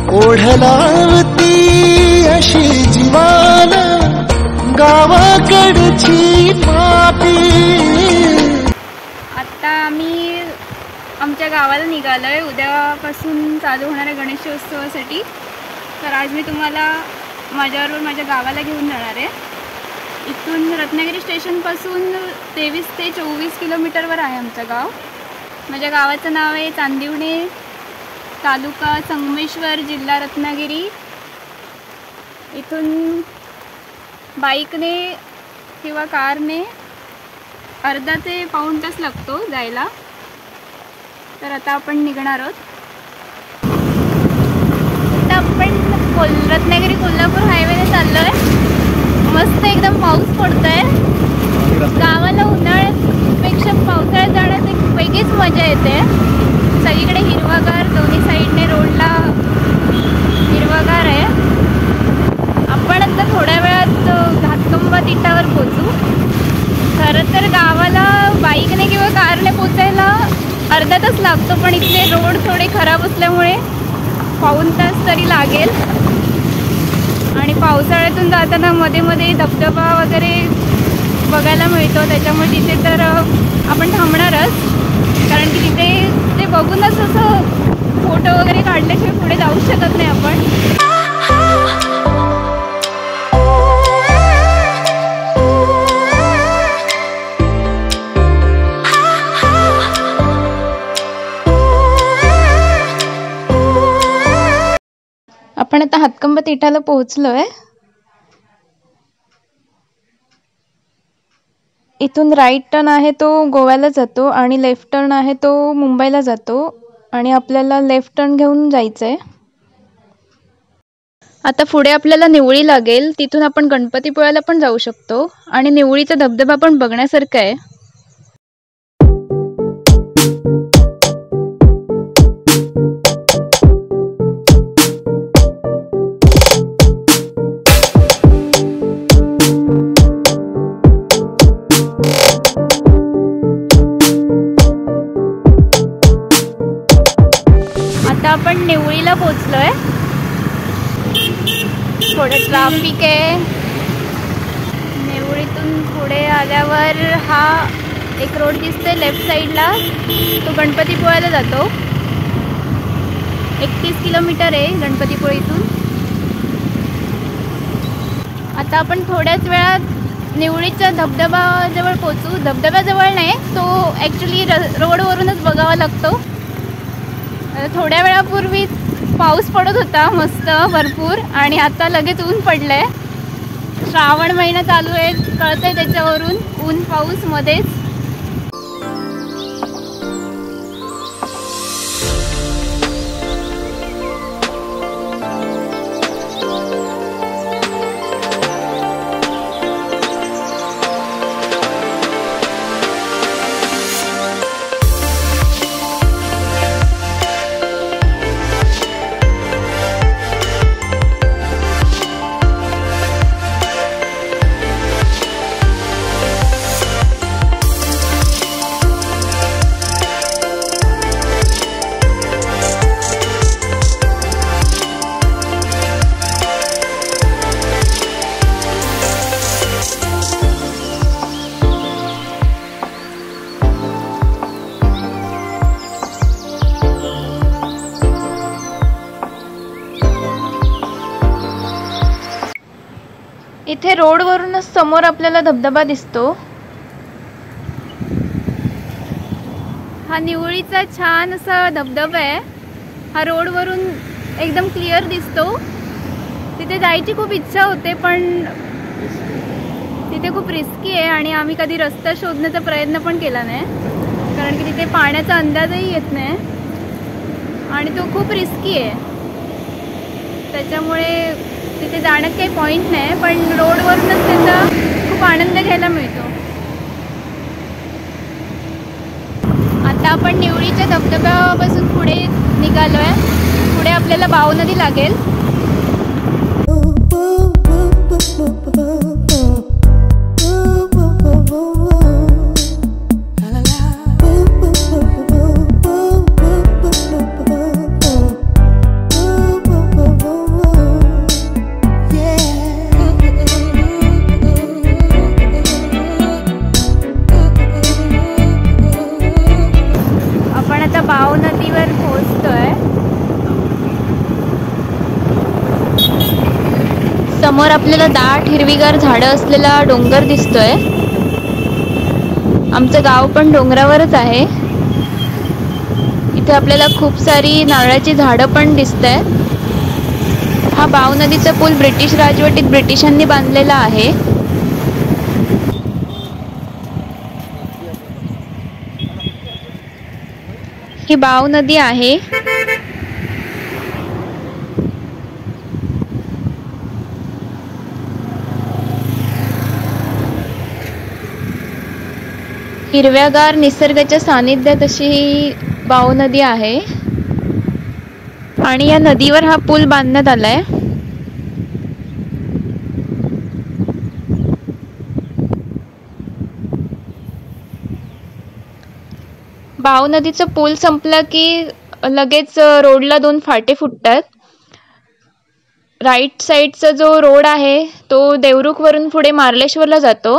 ओढलावती अशी जीवान गावाकडची माती। आता आम्ही आमच्या गावाला निघालोय उद्यापासून चालू होणाऱ्या गणेशोत्सवासाठी। तर आज मी तुम्हाला माझ्याबरोबर माझ्या गावाला घेऊन जाणार आहे। इथून रत्नागिरी स्टेशनपासून 23 ते 24 किलोमीटरवर आहे आमचं गाव। माझ्या गावाचं नाव आहे चांदिवणे, तालुका संगमेश्वर, जिल्हा रत्नागिरी। इथून बाईकने किंवा कारने अर्धा ते पाऊण तास लागतो जायला। तर आता आपण निघणार आहोत। आता आपण रत्नागिरी कोल्हापूर हायवेने चाललोय। मस्त एकदम पाऊस पडतोय। गावाला उन्हाळ्यापेक्षा पावसाळ्यात जाण्यात एक वेगळीच मजा येते। सगळीकडे हिरवागार, दोन्ही साईडने रोडला हिरवागार आहे। आपण आता थोड्या वेळात घाटकोंबा तिठावर पोहोचू। खरं तर गावाला बाईकने किंवा कारने पोचायला अर्धा तास लागतो, पण इथले रोड थोडे खराब असल्यामुळे पाऊण तास तरी लागेल। आणि पावसाळ्यातून जाताना मध्ये मध्ये धबधबा वगैरे बघायला मिळतो, त्याच्यामुळे तिथे तर आपण थांबणारच। कारण की तिथे ते बघूनच असं फोटो वगैरे काढल्याशिवाय पुढे जाऊ शकत नाही आपण। आपण आता हातकंबा तिठाला पोहोचलोय। इथून राईट टर्न आहे तो गोव्याला जातो आणि लेफ्ट टर्न आहे तो मुंबईला जातो, आणि आपल्याला लेफ्ट टर्न घेऊन जायचंय। आता पुढे आपल्याला निवळी लागेल, तिथून आपण गणपतीपुळ्याला पण जाऊ शकतो, आणि निवळीचा धबधबा पण बघण्यासारखा आहे। आता आपण निवळीला पोहोचलोय। थोडं ट्रॅफिक आहे। निवळीतून पुढे आल्यावर हा एक रोड दिसतोय लेफ्ट साईडला, तो गणपतीपुळ्याला जातो। 31 किलोमीटर आहे गणपतीपुळे इथून। आता आपण थोड्याच वेळात निवळीच्या धबधबाजवळ पोहोचू। धबधब्याजवळ नाही, तो ॲक्च्युली रोडवरूनच बघावा लागतो। थोड्या वेळापूर्वी पाऊस पडत होता मस्त भरपूर, आणि आता लगेच ऊन पडलंय। श्रावण महिना चालू आहे, कळतंय त्याच्यावरून ऊन पाऊस मध्येच। इथे रोडवरूनच समोर आपल्याला धबधबा दिसतो। हा निवळीचा छान असा धबधबा आहे। हा रोडवरून एकदम क्लिअर दिसतो। तिथे जायची खूप इच्छा होते, पण तिथे खूप रिस्की आहे, आणि आम्ही कधी रस्ता शोधण्याचा प्रयत्न पण केला नाही, कारण की तिथे पाण्याचा अंदाजही येत नाही आणि तो खूप रिस्की आहे। त्याच्यामुळे तिथे जाण्यात काही पॉईंट नाही, पण रोडवरूनच त्याचा खूप आनंद घ्यायला मिळतो। आता आपण निवळीच्या धबधब्यापासून पुढे निघालोय। पुढे आपल्याला बाव नदी लागेल। समोर आपल्याला दाट हिरवीगार झाडं असलेला डोंगर दिसतोय. आमचं गाव पण डोंगरावरच आहे. इथे आपल्याला खूप सारी नारळाची झाडं पण दिसतायत. हा बाव नदीचा पूल ब्रिटिश राजवटीत ब्रिटिशांनी बांधलेला आहे. ही बाव नदी आहे. हिरव्यागार निसर्गाच्या सानिध्यात अशी ही बाव नदी आहे आणि या नदीवर हा पूल बांधण्यात आलाय. बाव नदीचा पूल संपला की लगेच रोडला 2 फाटे फुटतात. राईट साईडचा जो रोड आहे तो देवरुख वरून पुढे मार्लेश्वरला जातो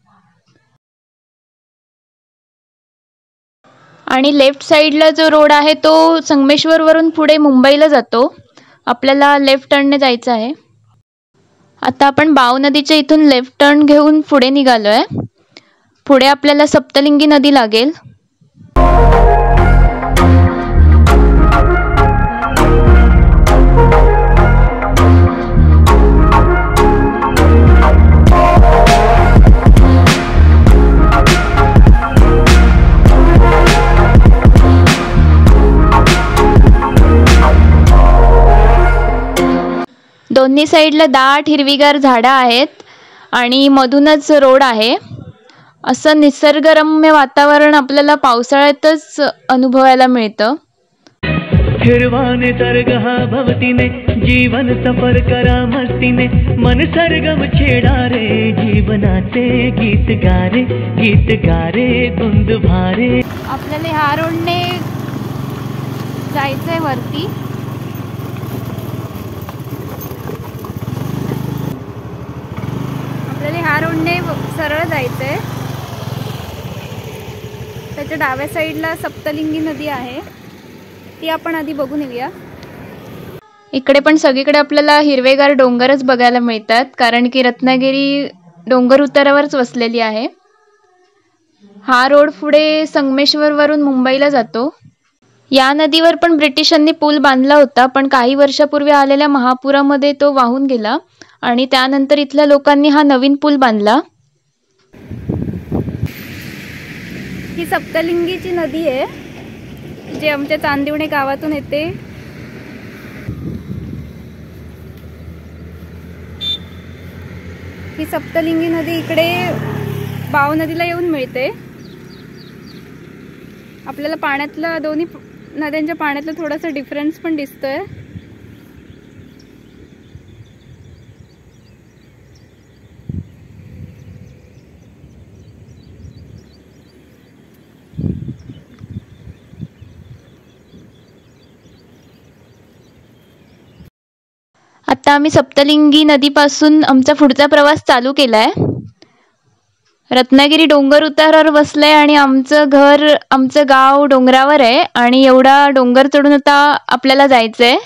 आणि लेफ्ट साईडला जो रोड आहे तो संगमेश्वर वरून पुढे मुंबईला जातो. आपल्याला लेफ्ट टर्नने जायचं आहे. आता आपण बाव नदीच्या इथून लेफ्ट टर्न घेऊन पुढे निघालोय. पुढे आपल्याला सप्तलिंगी नदी लागेल. दोन्ही साईडला दाट हिरवीगार झाडं आहेत आणि मधूनच रोड आहे. असं निसर्गरम्य वातावरण आपल्याला पावसाळ्यातच अनुभवायला मिळतं. हिरवा निसर्ग हा भवतीने जीवन सफर करा मस्तीने मन सरगम छेडा रे जीवनाचे गीत गारे धुंद भारे. आपल्याला ह्या रोडने जायचंय वरती. आपल्याला ह्या रोडने सरळ जायचंय. त्याच्या डाव्या साईडला सप्तलिंगी नदी आहे, ती आपण आधी बघून येऊया. इकडे पण सगळीकडे आपल्याला हिरवेगार डोंगरच बघायला मिळतात, कारण की रत्नागिरी डोंगर उतारावरच वसलेली आहे. हा रोड पुढे संगमेश्वर वरून मुंबईला जातो. या नदीवर पण ब्रिटिशांनी पूल बांधला होता, पण काही वर्षापूर्वी आलेल्या महापुरामध्ये तो वाहून गेला आणि त्यानंतर इथल्या लोकांनी हा नवीन पूल बांधला. ही सप्तलिंगीची नदी आहे जे आमच्या चांदिवणे गावातून येते. ही सप्तलिंगी नदी इकडे बाव नदीला येऊन मिळते. आपल्याला पाण्यातला दोन्ही नद्यांच्या पाण्यातला थोडासा डिफरन्स पण दिसतोय. आता आम्ही सप्तलिंगी नदीपासून आमचा पुढचा प्रवास चालू केलाय. रत्नागिरी डोंगर उतारावर बसलंय आणि आमचं गाव डोंगरावर आहे आणि एवढा डोंगर चढून आता आपल्याला जायचंय.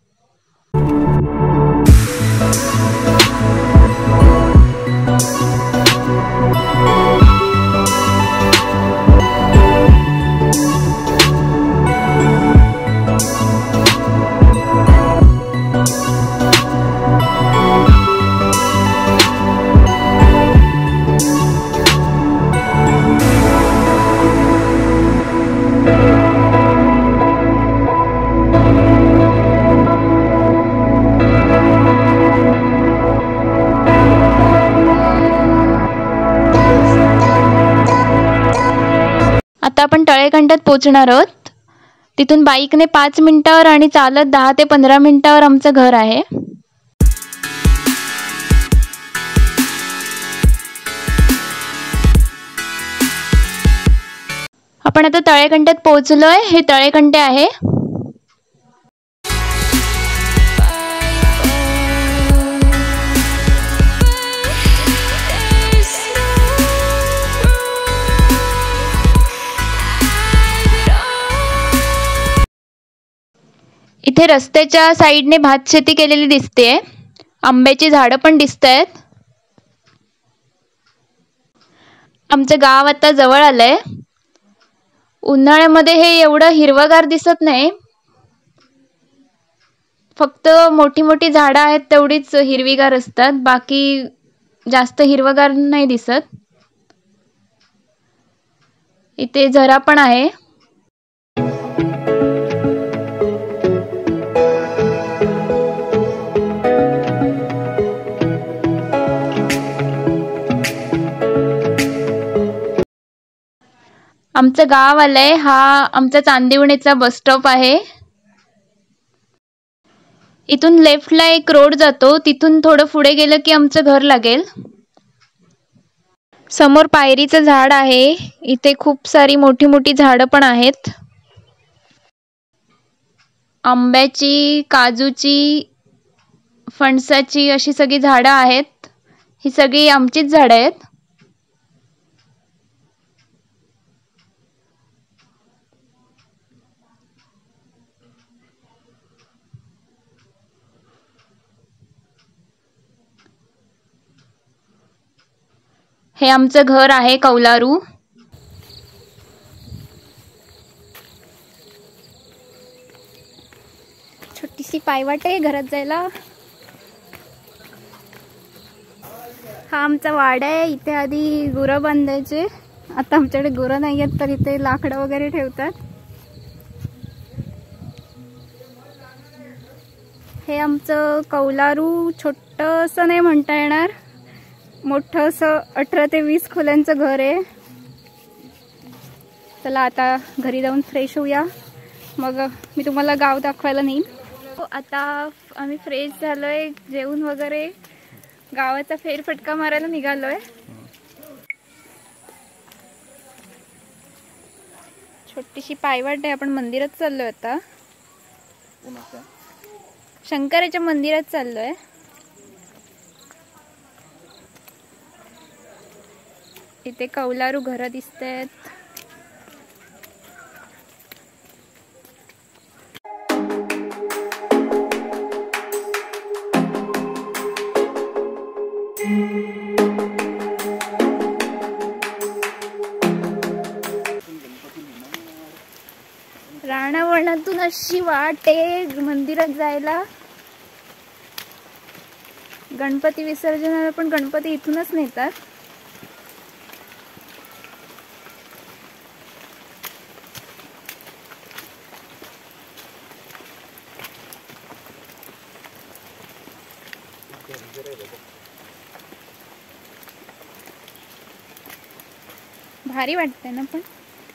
आता आपण तळेकंटात पोहोचणार आहोत. तिथून बाईकने 5 मिनिटावर आणि चालत 10 ते 15 मिनिटावर आमचं घर आहे. आपण आता तळेकंटात पोहोचलोय. हे तळेकंटे आहे. इथे रस्त्याच्या साईडने भात शेती केलेली दिसते. आंब्याची झाडं पण दिसतायत. आमचं गाव आता जवळ आलंय. उन्हाळ्यामध्ये हे एवढं हिरवगार दिसत नाही. फक्त मोठी मोठी झाडं आहेत तेवढीच हिरवीगार असतात, बाकी जास्त हिरवगार नाही दिसत. इथे झरा पण आहे. आमचं गाव आलंय. हा आमचा चांदिवणीचा बस स्टॉप आहे. इथून लेफ्टला एक रोड जातो, तिथून थोडं पुढे गेलं की आमचं घर लागेल. समोर पायरीचं झाड आहे. इथे खूप सारी मोठी मोठी झाडं पण आहेत. आंब्याची, काजूची, फणसाची अशी सगळी झाडं आहेत. ही सगळी आमचीच झाडं आहेत. हे आमचं घर आहे कौलारू. छोटीशी पायवाट आहे घरात जायला. हा आमचा वाडा आहे. इथे आधी गुरं बांधायचे. आता आमच्याकडे गुरं नाही आहेत तर इथे लाकडं वगैरे ठेवतात. हे आमचं कौलारू छोटंसं नाही म्हणता येणार, मोठं असं 18 ते 20 खोल्यांचं घर आहे. चला आता घरी जाऊन फ्रेश होऊया, मग मी तुम्हाला गाव दाखवायला नेईन. आता आम्ही फ्रेश झालोय, जेवून वगैरे गावाचा फेरफटका मारायला निघालोय. छोटीशी पायवाट आहे. आपण मंदिरात चाललोय आता. शंकराच्या मंदिरात चाललोय. इथे कौलारू घरं दिसतायत. रानावनातून अशी वाट आहे मंदिरात जायला. गणपती विसर्जनाला पण गणपती इथूनच नेतात. भारी वाटतंय ना पण.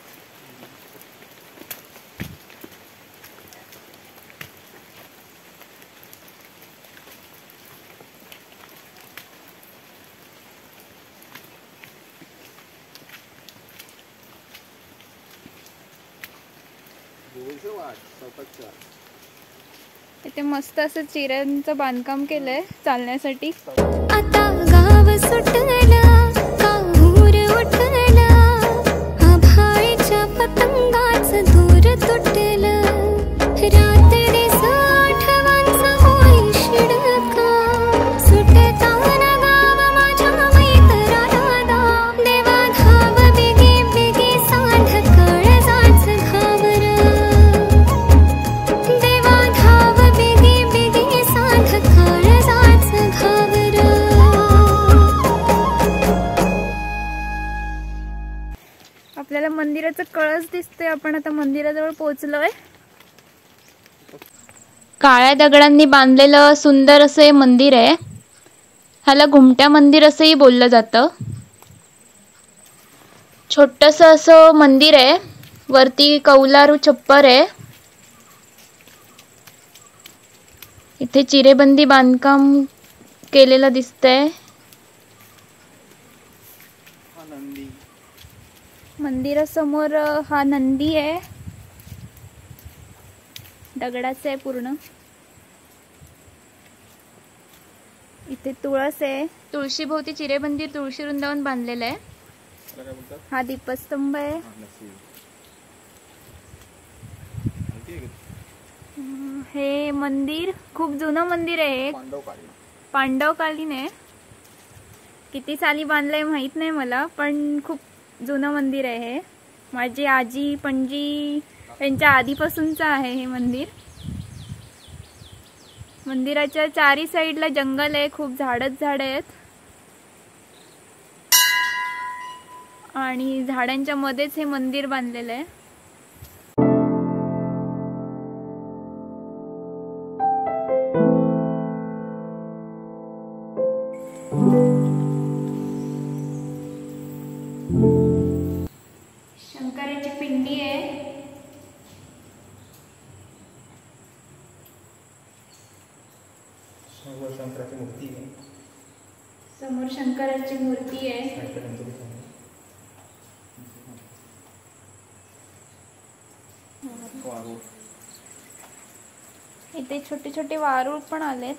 इथे मस्त असं चिऱ्यांचं बांधकाम केलंय चालण्यासाठी. आता गाव सुटला, काहूर उठला, आभाळीच्या पतंगाचं दूर तुटलं. रात्रीस आठवांचा होई शिडका, सुटताना गाव माझ्या मैत्राला. देवा धाव बेगी बेगी सांध काळजाच घावर. देवा धाव बेगी बेगी सांध काळजाच घावर. आपल्याला मंदिराचा कळस दिसतोय. आपण आता मंदिराजवळ पोहोचलोय. काळ्या दगडांनी बांधलेलं सुंदर असे मंदिर आहे. ह्याला घुमट्या मंदिर असंही बोललं जातं. छोटंसं असं मंदिर आहे. वरती कौलारू छप्पर आहे. इथे चिरेबंदी बांधकाम केलेलं दिसतंय. मंदिरासमोर हा नंदी आहे. दगडाचं आहे पूर्ण. इथे तुळस आहे. तुळशीभोवती चिरेबंदी तुळशी वृंदावन बांधलेलं आहे. हा दीपस्तंभ आहे. हे मंदिर खूप जुनं मंदिर आहे. पांडवकालीन आहे. किती साली बांधलंय माहित नाही मला, पण खूप जुनं मंदिर आहे हे. माझी आजी पणजी त्यांच्या आधीपासूनचं आहे हे मंदिर. मंदिराच्या चारी साईडला जंगल आहे, खूप झाडच झाड आहेत आणि झाडांच्या मध्येच हे मंदिर बांधलेलं आहे. शंकराची पिंडी आहे. शंकराची मूर्ती आहे. समोर शंकराची मूर्ती आहे. इथे छोटे छोटे वारूळ पण आलेत.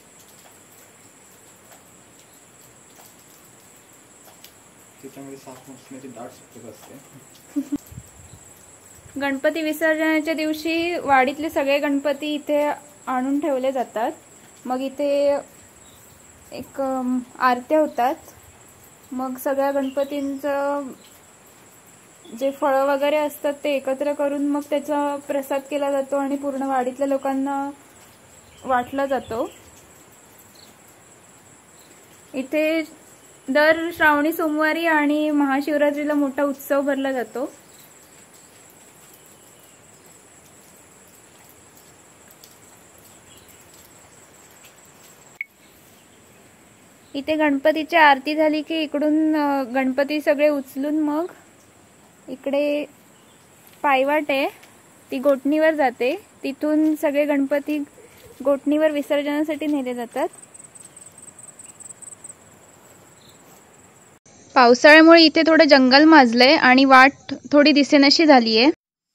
त्याच्यामध्ये साप नसण्याची दाट शक्यता असते. गणपती विसर्जनाच्या दिवशी वाडीतले सगळे गणपती इथे आणून ठेवले जातात. मग इथे एक आरत्या होतात. मग सगळ्या गणपतींचं जे फळं वगैरे असतात ते एकत्र करून मग त्याचा प्रसाद केला जातो आणि पूर्ण वाडीतल्या लोकांना वाटला जातो. इथे दर श्रावणी सोमवारी आणि महाशिवरात्रीला मोठा उत्सव भरला जातो. इथे गणपतीची आरती झाली की इकडून गणपती सगळे उचलून मग इकडे पायवाट आहे, ती गोठणीवर जाते. तिथून सगळे गणपती गोठणीवर विसर्जनासाठी नेले जातात. पावसाळ्यामुळे इथे थोडं जंगल माजलंय आणि वाट थोडी दिसेनाशी झालीये.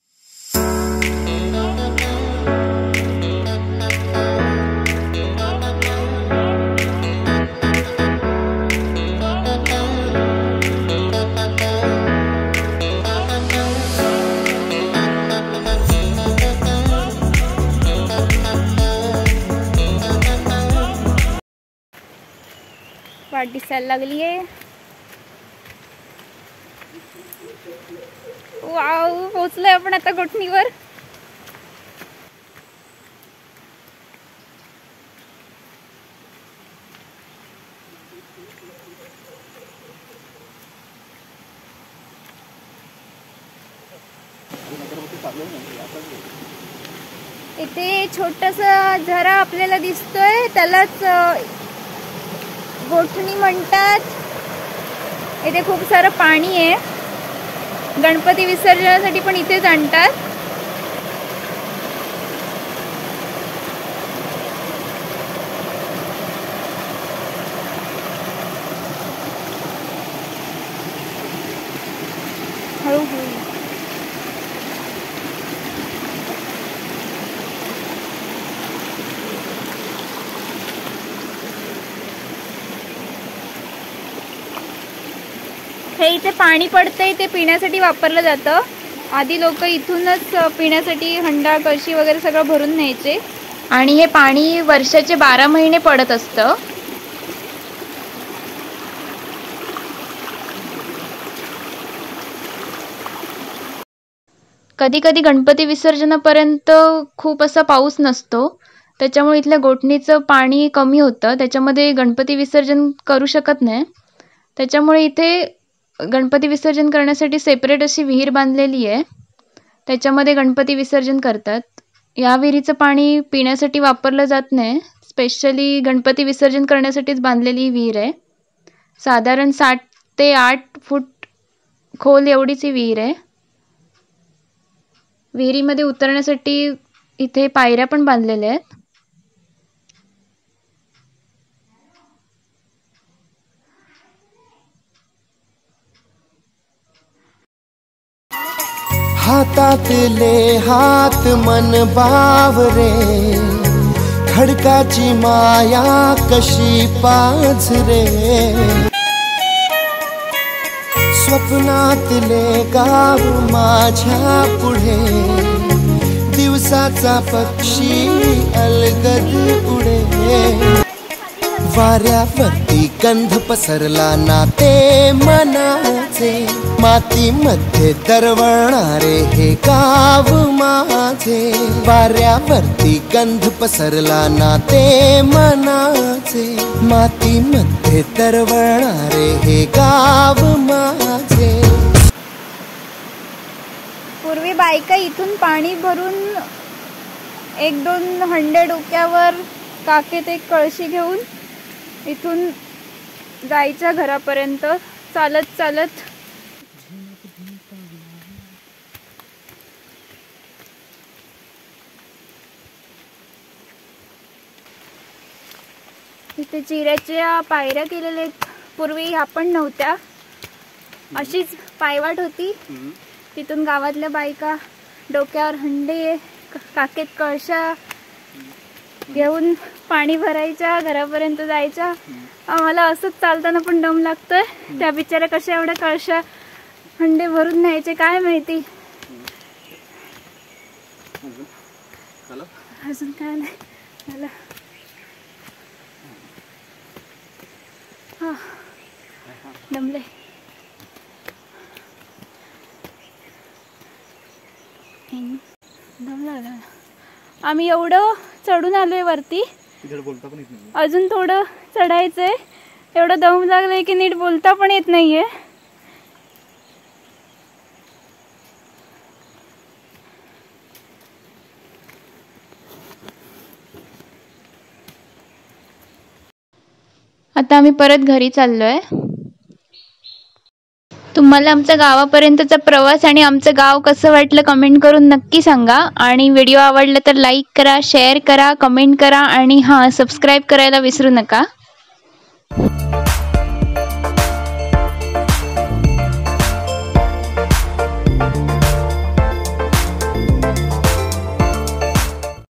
वाट दिसायला लागली आहे. वाव, पोहोचलोय आपण आता गोठणीवर. इथे छोटासा झरा आपल्याला दिसतोय, त्यालाच गोठणी म्हणतात. इथे खूप सारं पाणी आहे. गणपती विसर्जनासाठी पण इथेच आणतात. हळूहळू हे इथे पाणी पडतंय, ते पिण्यासाठी वापरलं जातं. आधी लोक इथूनच पिण्यासाठी हंडा कळशी वगैरे सगळं भरून न्यायचे आणि हे पाणी वर्षाचे 12 महिने पडत असतं. कधी कधी गणपती विसर्जनापर्यंत खूप असा पाऊस नसतो, त्याच्यामुळे इथल्या गोठणीचं पाणी कमी होतं. त्याच्यामध्ये गणपती विसर्जन करू शकत नाही. त्याच्यामुळे इथे गणपती विसर्जन करण्यासाठी सेपरेट अशी विहीर बांधलेली आहे. त्याच्यामध्ये गणपती विसर्जन करतात. या विहिरीचं पाणी पिण्यासाठी वापरलं जात नाही. स्पेशली गणपती विसर्जन करण्यासाठीच बांधलेली ही विहीर आहे. साधारण 7 ते 8 फूट खोल एवढीच ही विहीर आहे. विहिरीमध्ये उतरण्यासाठी इथे पायऱ्या पण बांधलेल्या आहेत. हातातले हात मन बावरे, खडकाची माया कशी पाझरे. स्वप्नातले गाव माझ्या पुढे, दिवसाचा पक्षी अलगद उडे. वाऱ्यावरती गंध पसरला ना ते मनाचे, मातीमध्ये दरवळणारे हे गाव माझे. वाऱ्यावरती गंध पसरला ना ते मनाचे, मातीमध्ये दरवळणारे हे गाव माझे. पूर्वी बायका इथून पाणी भरून 1-2 हंडे डोक्यावर, काकेत एक कळशी घेऊन इथून जायच्या घरापर्यंत चालत चालत. इथे चिऱ्याच्या पायऱ्या केलेल्या आहेत. पूर्वी ह्या पण नव्हत्या, अशीच पायवाट होती. तिथून गावातल्या बायका डोक्यावर हंडे, काकेत कळशा घेऊन पाणी भरायच्या, घरापर्यंत जायच्या. आम्हाला असंच चालताना पण दम लागतोय. त्या बिचाऱ्या कशा एवढ्या कळशा हंडे भरून न्यायचे काय माहिती. अजून काय नाही झालं. हा दमले. दम लागला. आम्ही एवढं चढून आलोय वरती, अजून थोडं चढायचंय. एवढं दम लागलंय की नीट बोलता पण येत नाहीये. आता आम्ही परत घरी चाललोय. तुम्हाला आमच्या गावापर्यंतचा प्रवास आणि आमचं गाव कसं वाटलं कमेंट करून नक्की सांगा. आणि व्हिडिओ आवडला तर लाईक करा, शेअर करा, कमेंट करा आणि हां सबस्क्राईब करायला विसरू नका.